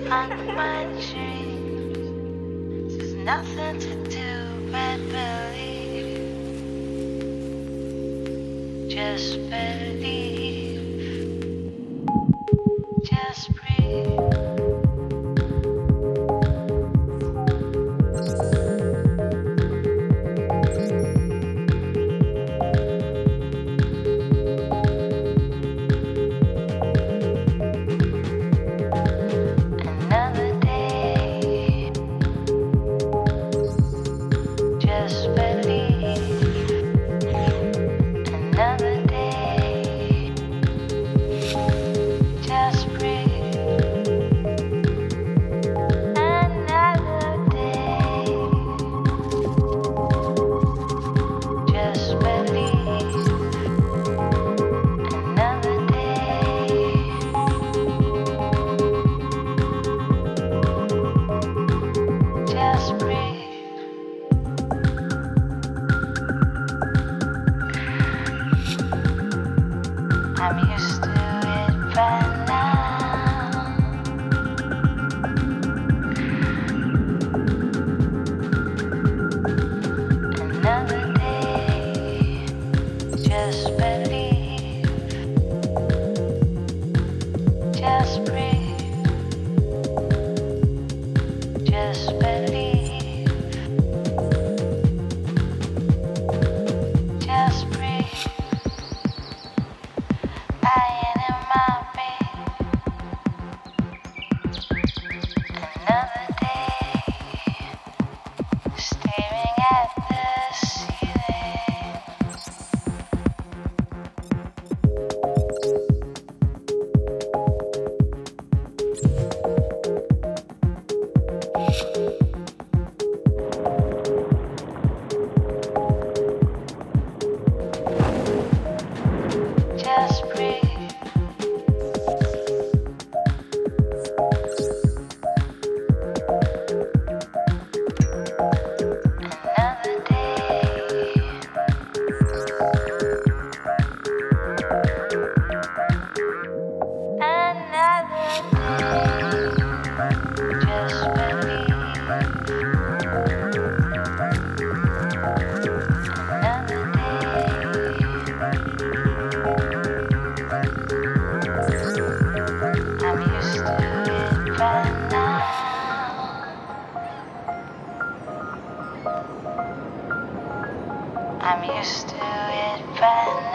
on my dreams. There's nothing to do but believe. Just believe. Just breathe. I'm used to it by now. Another day, just believe. Just breathe. Just believe. Just breathe. Lying in my bed. Another day, staring at the ceiling. Just breathe. Another day. Another day. Just believe. Another day. I'm used to it by now. I'm used to it by